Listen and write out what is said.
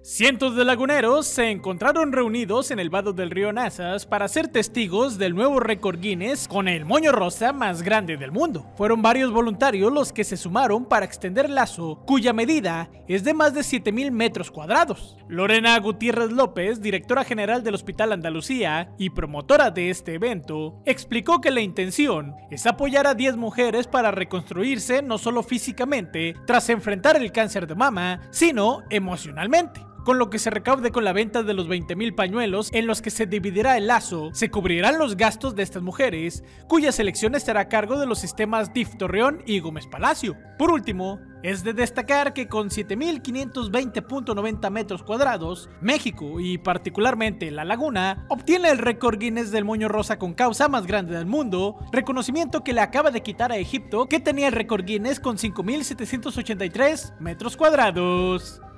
Cientos de laguneros se encontraron reunidos en el vado del río Nazas para ser testigos del nuevo récord Guinness con el moño rosa más grande del mundo. Fueron varios voluntarios los que se sumaron para extender el lazo, cuya medida es de más de 7,000 metros cuadrados. Lorena Gutiérrez López, directora general del Hospital Andalucía y promotora de este evento, explicó que la intención es apoyar a 10 mujeres para reconstruirse no solo físicamente tras enfrentar el cáncer de mama, sino emocionalmente. Con lo que se recaude con la venta de los 20,000 pañuelos en los que se dividirá el lazo, se cubrirán los gastos de estas mujeres, cuya selección estará a cargo de los sistemas DIF Torreón y Gómez Palacio. Por último, es de destacar que con 7,520.90 metros cuadrados, México y particularmente La Laguna obtiene el récord Guinness del moño rosa con causa más grande del mundo, reconocimiento que le acaba de quitar a Egipto, que tenía el récord Guinness con 5,783 metros cuadrados.